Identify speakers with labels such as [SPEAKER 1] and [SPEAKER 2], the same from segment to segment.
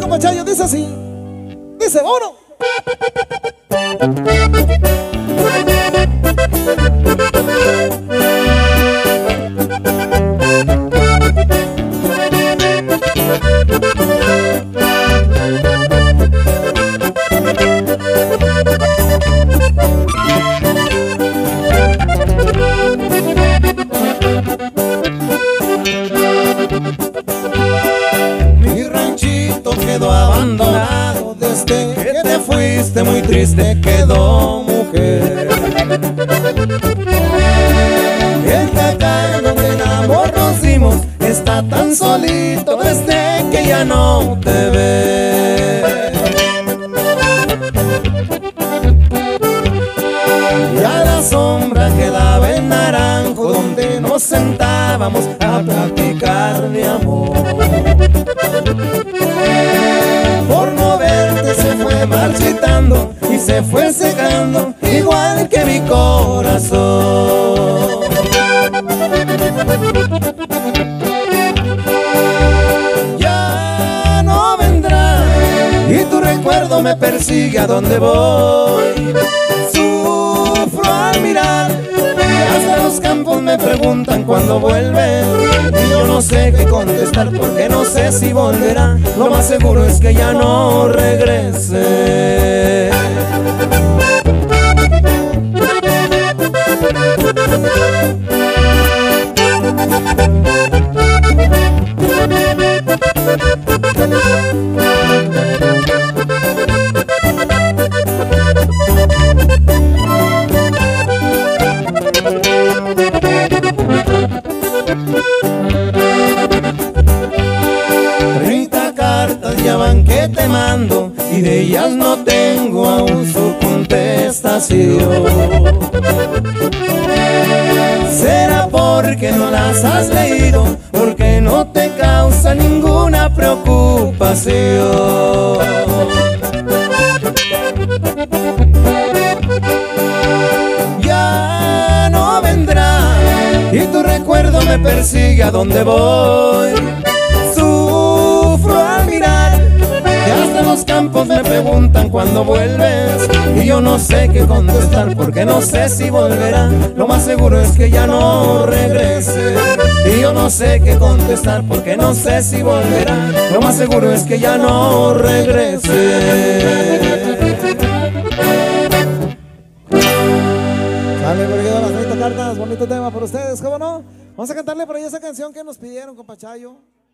[SPEAKER 1] compa Chayo, dice así. Dice, uno.
[SPEAKER 2] Mi ranchito quedó abandonado desde que te fuiste, muy triste quedó, mujer. El cacao donde en amor nos dimos está tan solito desde que ya no te ve. Ya la sombra quedaba en Naranjo, donde nos sentábamos a platicar de amor. Por no verte se fue marchitando y se fue secando, igual que mi corazón. Ya no vendrá y tu recuerdo me persigue a donde voy. Sufro al mirar y hasta los campos me preguntan cuándo vuelve. Y yo no sé qué contestar porque no sé si volverá. Lo más seguro es que ya no regrese. Que te mando y de ellas no tengo aún su contestación. ¿Será porque no las has leído? Porque no te causa ninguna preocupación. Ya no vendrá y tu recuerdo me persigue a donde voy. Sufro al mirar y hasta los campos me preguntan cuándo vuelves. Y yo no sé qué contestar porque no sé si volverá. Lo más seguro es que ya no regrese. Y yo no sé qué contestar porque no sé si volverá. Lo más seguro es que ya no regrese.
[SPEAKER 1] Sale, porque quedó las 30 cartas. Bonito tema para ustedes, ¿cómo no? Vamos a cantarle por ahí esa canción que nos pidieron, compa Chayo.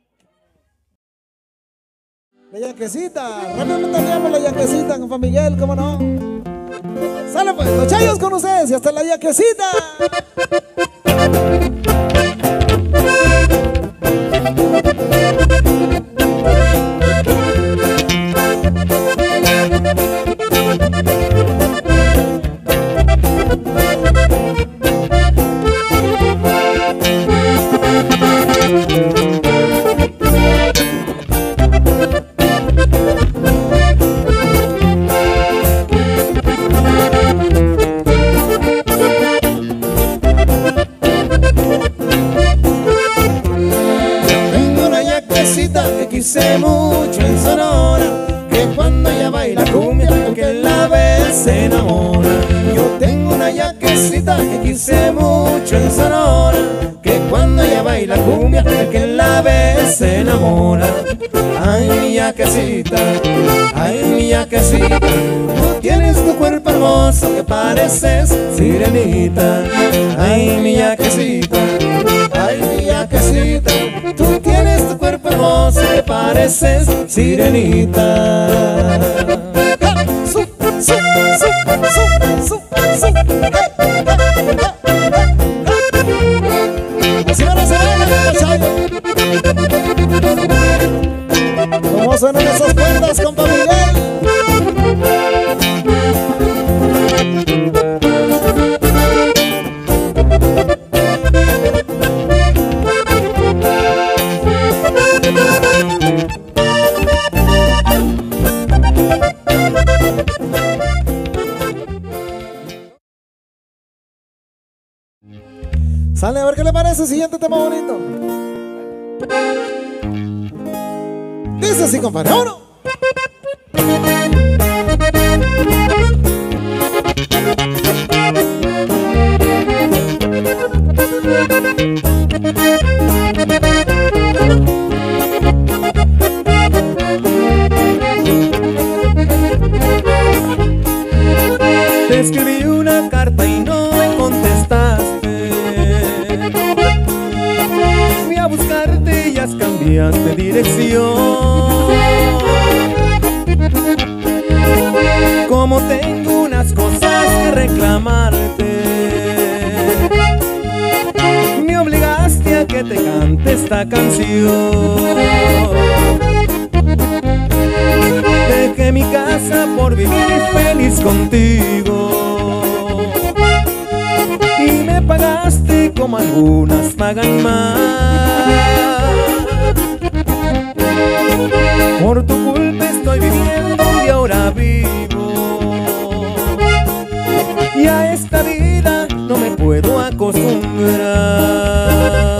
[SPEAKER 1] La Yaquecita, rápidamente leamos la Yaquecita, compa Miguel, ¿cómo no? Sale pues, los Chayos con ustedes y hasta la Yaquecita.
[SPEAKER 2] Que quise mucho en Sonora, que cuando ella baila cumbia, el que la ve se enamora. Yo tengo una yaquecita que quise mucho en Sonora, que cuando ella baila cumbia, el que la ve se enamora. Ay, mi yaquecita, ay, mi yaquecita, tú tienes tu cuerpo hermoso que pareces sirenita. Ay, mi yaquecita, ay, mi yaquecita, tú tienes tu cuerpo hermoso que pareces sirenita.
[SPEAKER 1] ¿Cómo suenan esas cuentas, compa Miguel? Sale, a ver qué le parece. Siguiente tema bonito. Dice así, compadre. ¡Uno!
[SPEAKER 2] Te escribí una carta y no me contestaste. Fui a buscarte y has cambiado de dirección. Como tengo unas cosas que reclamarte, me obligaste a que te cante esta canción. Dejé mi casa por vivir feliz contigo y me pagaste como algunas pagan más. Por tu culpa estoy viviendo y ahora vivo, y a esta vida no me puedo acostumbrar.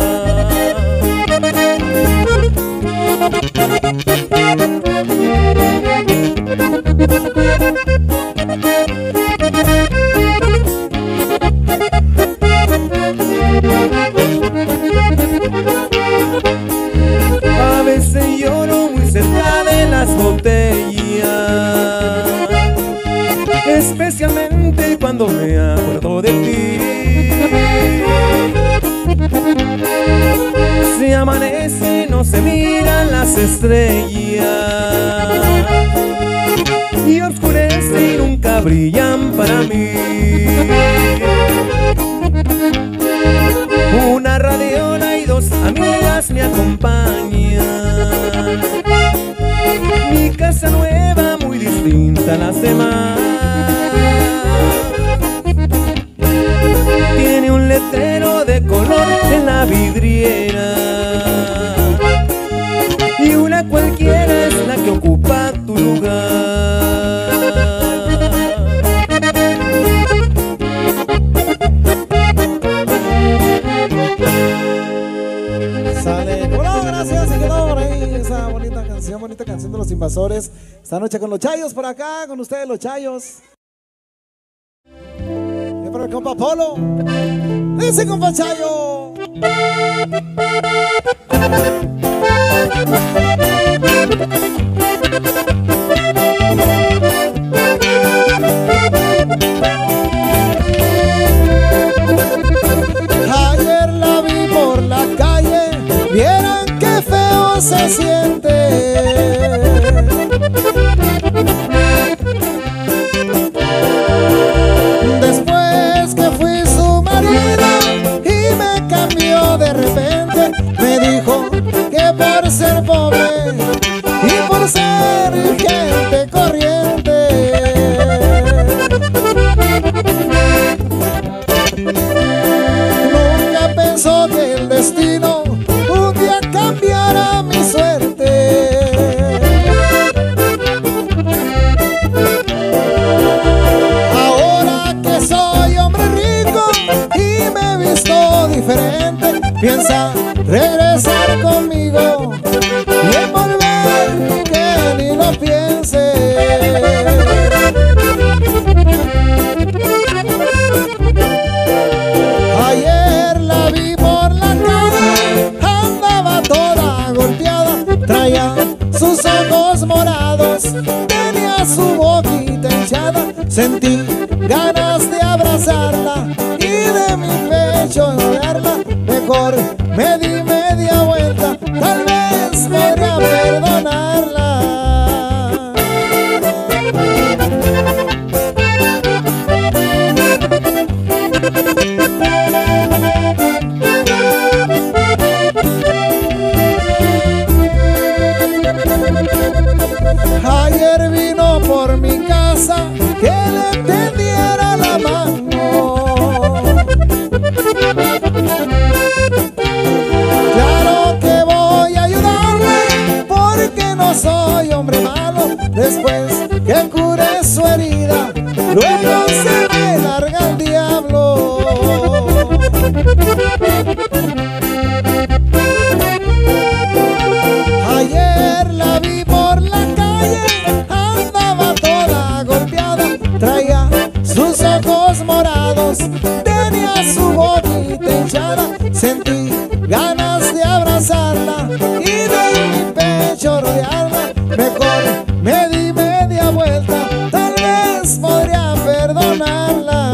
[SPEAKER 2] A veces lloro muy cerca de las botellas, especialmente cuando me acuerdo de ti. Si amanece no se miran las estrellas, y oscurece y nunca brillan para mí. Una radiola y dos amigas me acompañan. Mi casa nueva muy distinta a las demás. Tiene un letrero de color en la vidriera, y una cualquiera es la que ocupa tu lugar.
[SPEAKER 1] Sale, bueno, gracias, se quedó por ahí esa bonita canción de Los Invasores. Esta noche con los Chayos por acá, con ustedes los Chayos. Y para el compa Polo, ese compa Chayo. Ayer la vi por la calle, vieran qué feo se siente. Después que fui su marido y me cambió de repente, me dijo que por ser pobre y por ser gente corriente, nunca pensó que el destino un día cambiara mi suerte. Ahora que soy hombre rico y me he visto diferente, piensa regresar conmigo y envolver que ni lo piense. Ayer la vi por la calle, andaba toda golpeada, traía sus ojos morados, tenía su boquita hinchada. Sentí ganas de abrazarla y de mi pecho enrollarla. Mejor me di media vuelta, tal vez podría perdonarla. Ayer vino por mi casa que le tendiera la mano. Claro que voy a ayudarle porque no soy hombre malo. Después que cure su herida, luego se me larga el diablo. Ayer la vi por la calle, ganas de abrazarla y de mi pecho rodearla. Mejor me di media vuelta, tal vez podría perdonarla.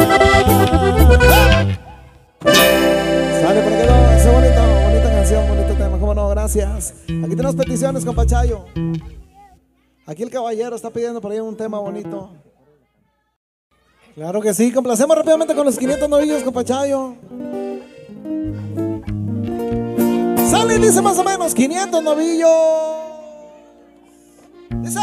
[SPEAKER 1] Sale porque no, esa bonita canción, bonito tema, cómo no, gracias. Aquí tenemos peticiones, compa Chayo. Aquí el caballero está pidiendo por ahí un tema bonito. Claro que sí, complacemos rápidamente con los 500 novillos, compa Chayo. Sale y dice más o menos 500 novillos. Dice.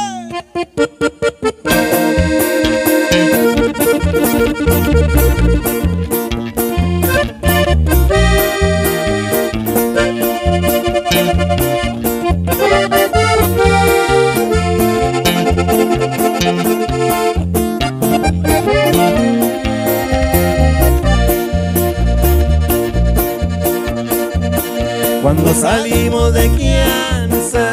[SPEAKER 2] Cuando salimos de Quianza,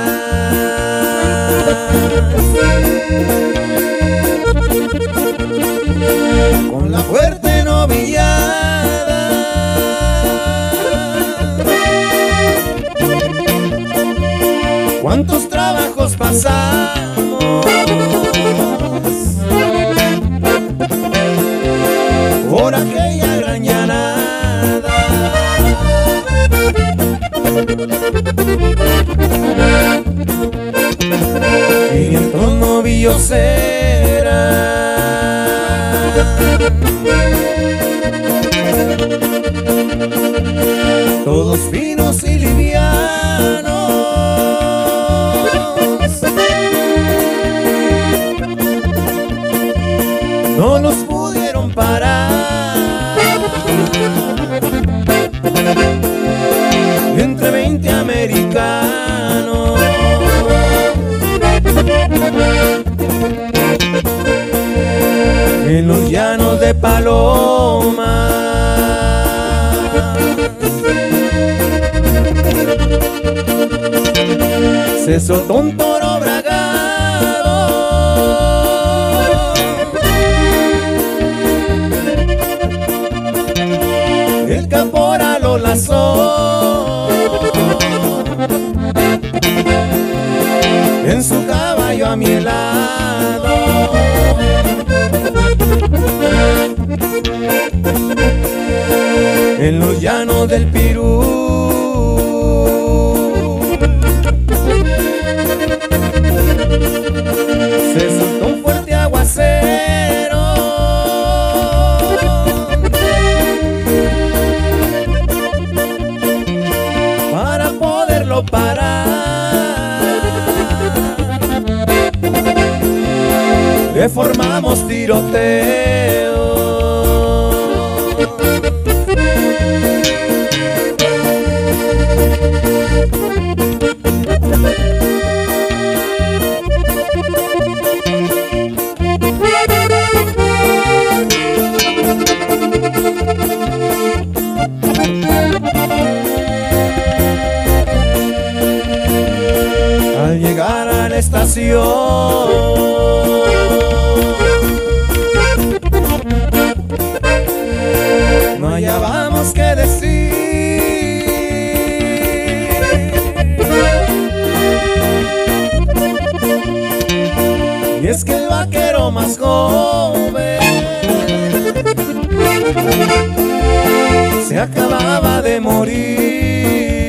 [SPEAKER 2] con la fuerte novillada, cuántos trabajos pasamos por aquella gran llanada. Y estos novillos eran todos finos y livianos, no los pudieron parar entre 20 americanos. En los llanos de Paloma, se soltó un toro bragado, el caporal lo lazó en su caballo a mi lado. En los llanos del Pirú, se soltó un fuerte aguacero para poderlo parar. Le formamos tiroteo al llegar a la estación. No hallábamos qué decir, y es que el vaquero más joven se acababa de morir.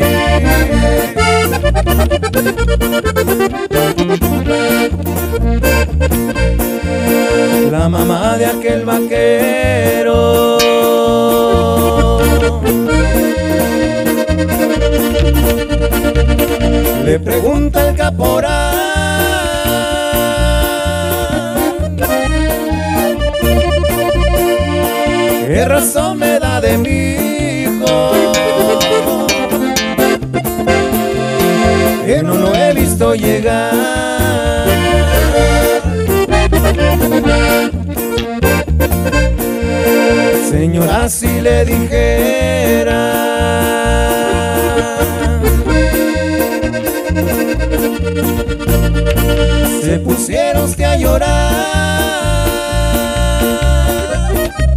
[SPEAKER 2] La mamá de aquel vaquero le pregunta al caporal: ¿qué razón me da de mi hijo? Que no lo he visto llegar. Señora, si le dijera se pusiera usted a llorar.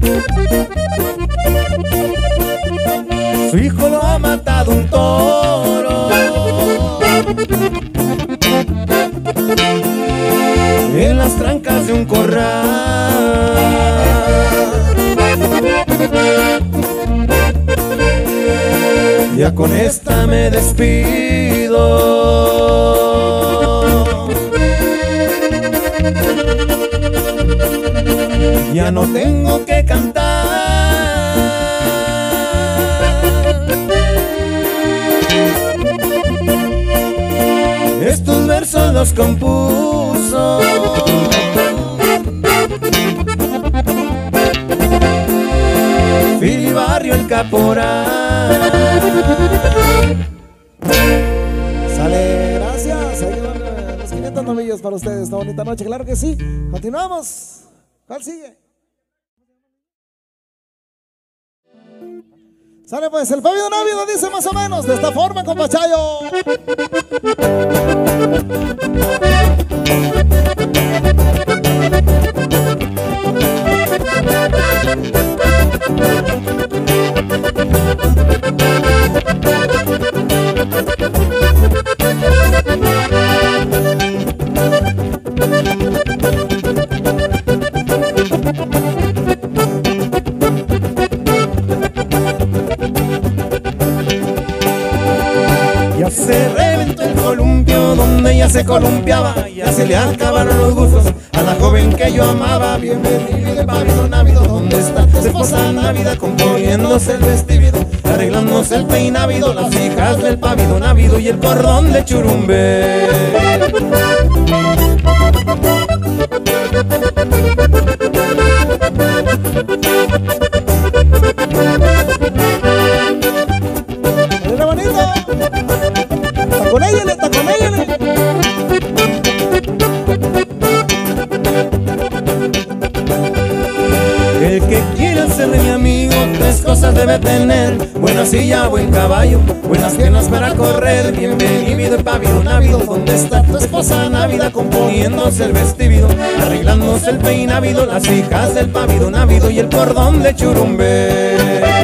[SPEAKER 2] Su hijo lo ha matado un toro en las trancas de un corral. Ya con esta me despido. Ya no tengo que cantar. Estos versos los compuso Fili Barrio el Caporal.
[SPEAKER 1] Sale, gracias. Ahí van los 500 novillos para ustedes esta bonita noche. Claro que sí. Continuamos. ¿Cuál sigue? Sale pues, el Pavido Návido dice más o menos de esta forma, compa Chayo.
[SPEAKER 2] Ya se reventó el columpio donde ella se columpiaba. Ya se le acabaron los gustos a la joven que yo amaba. Bienvenido el Pavido Návido, ¿dónde está su esposa Návida? Componiéndose el vestido, arreglándose el peinávido, las hijas del Pavido Návido y el cordón de Churumbe.
[SPEAKER 1] ¡Mira bonito! ¡Está con ella, está con ella!
[SPEAKER 2] El que quiera ser mi amigo, tres cosas debe tener: buena silla, buen caballo, buenas piernas para correr. Bienvenido el Pavido Návido, ¿dónde está tu esposa Návida? Componiéndose el vestido, arreglándose el peinávido, las hijas del Pavido Návido y el cordón de Churumbe.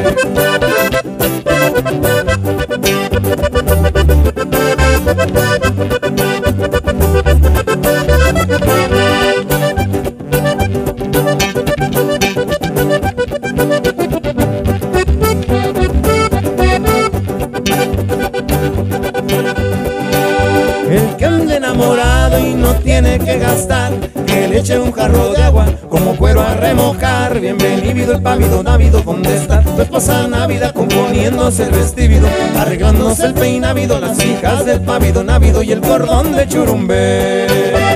[SPEAKER 2] El que ande enamorado y no tiene que gastar, que le eche un jarro de agua como cuero a remojar. Bienvenido el Pavido Návido, ¿dónde está tu esposa Návida? Componiéndose el vestido, arreglándose el peinávido, las hijas del Pavido Návido y el cordón de Churumbe.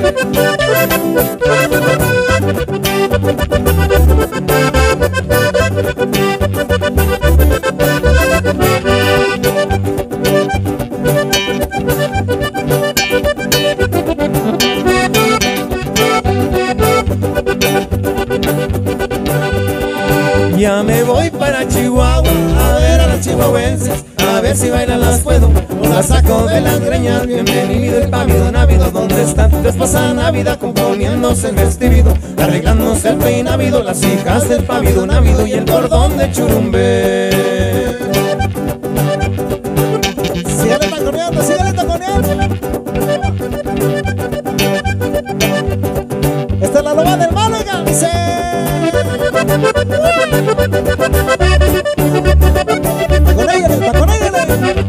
[SPEAKER 2] Ya me voy para Chihuahua a ver a las chihuahuenses, a ver si bailan las puedo o las saco de las greñas. Bienvenido el Pavido Návido, ¿dónde está tu esposa Návida? Componiéndose el vestido, arreglándose el peinávido, las hijas del Pavido Návido y el cordón de Churumbe.
[SPEAKER 1] Sígale taconeando, sígale taconeando. Esta es la loba del Málaga, dice. Taconéyale, taconéyale.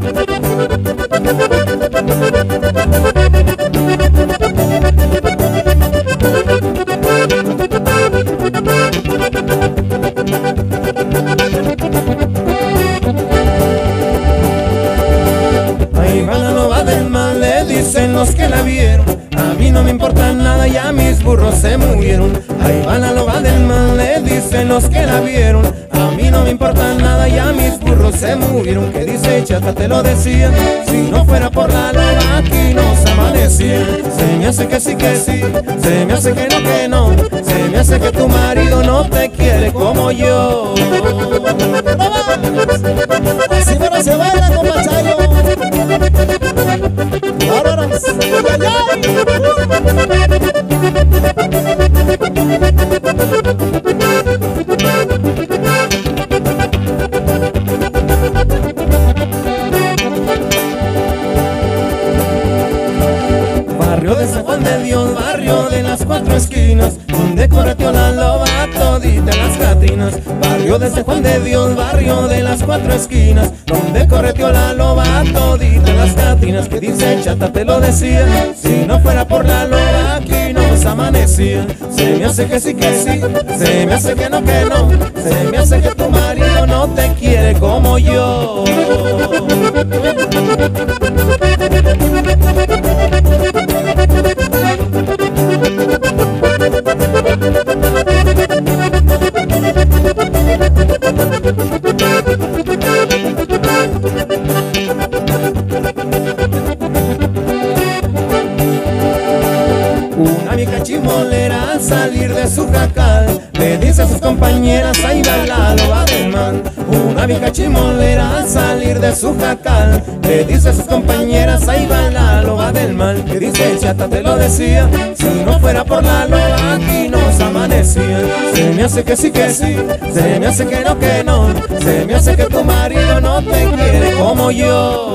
[SPEAKER 2] Ahí va la loba del mal, le dicen los que la vieron. A mí no me importa nada, ya mis burros se murieron. Ahí va la loba del mal, le dicen los que la vieron. A mí no me importa nada, ya mis burros se murieron. Que dice Chata, te lo decía, si no fuera por la loba aquí nos amanecía. Se me hace que sí, se me hace que no, se me hace que tu marido no te quiere como yo.
[SPEAKER 1] Así pero se baila, compa Chayo. Bárbaros.
[SPEAKER 2] esquinas, donde correteó la loba todita las Catrinas. Barrio de San Juan de Dios, barrio de las cuatro esquinas, donde correteó la loba todita las Catrinas. Que dice Chata te lo decía, si no fuera por la loba aquí nos amanecía. Se me hace que sí, se me hace que no, se me hace que tu marido no te quiere como yo. Una vieja chimolera al salir de su jacal le dice a sus compañeras, ahí va la loba del mal. Una vieja chimolera al salir de su jacal le dice a sus compañeras, ahí va la loba del mal. Que dice Chata te lo decía, si no fuera por la loba aquí nos amanecía. Se me hace que sí, se me hace que no, se me hace que tu marido no te quiere como yo.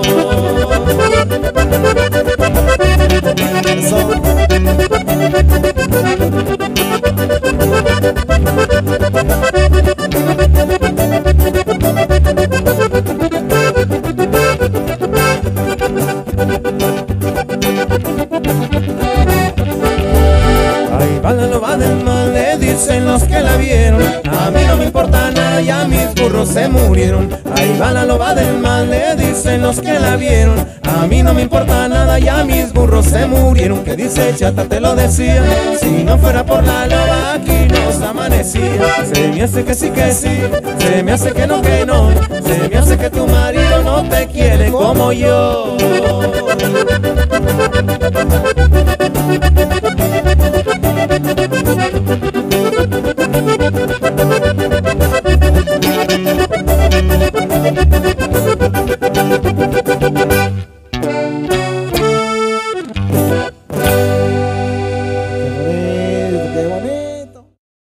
[SPEAKER 2] Ahí va la loba del mal, le dicen los que la vieron, a mí no me importa nada, ya mis burros se murieron. Ahí va la loba del mal, le dicen los que la vieron, a mí no me importa nada, ya mis burros se murieron. Que dice Chata te lo decía, si no fuera por la loba aquí nos amanecía. Se me hace que sí, se me hace que no, se me hace que tu marido no te quiere como yo.